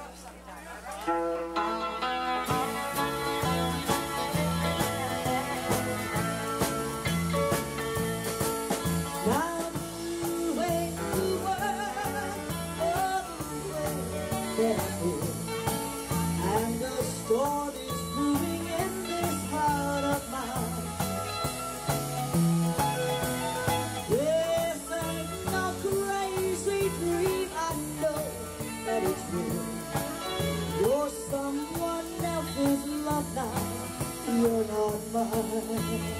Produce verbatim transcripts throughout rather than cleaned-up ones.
And the storm is brewing in this heart of mine. This ain't no crazy dream, I know that it's real. You're someone else's love now, you're not mine.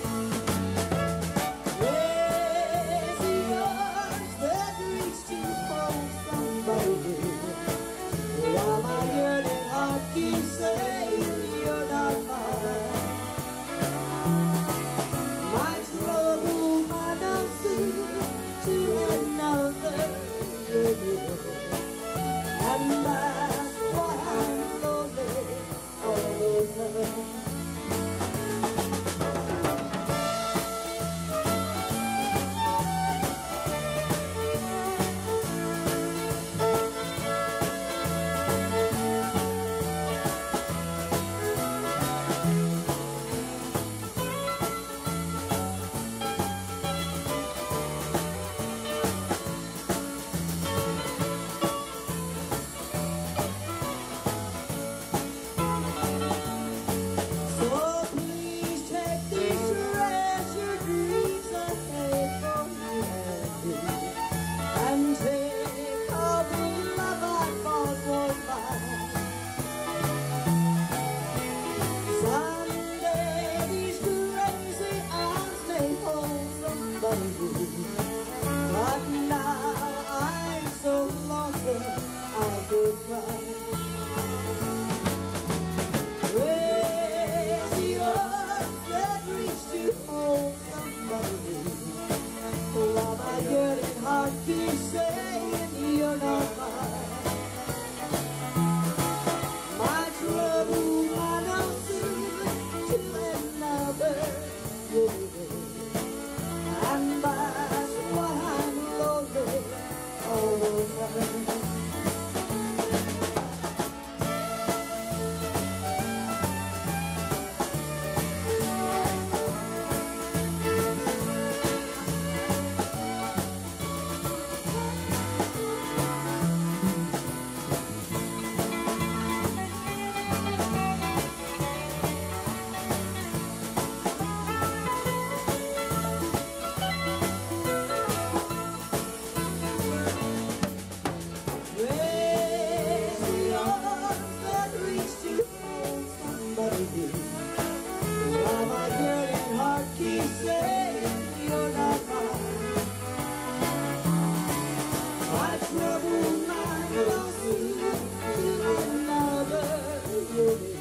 Where's the urge that reach to hold somebody new? While my yearning heart keeps saying you're not mine. My trouble might not soon to another, and that's why I'm lonely all the time. But now I'm so lonesome I could cry. Where's the arms that reach to hold somebody? While my yearning heart keeps saying you're not mine. My trouble might not soon to another, and that's why I'm lonely all the time. While my yearning heart keeps saying you're not mine. My trouble might not soon to another.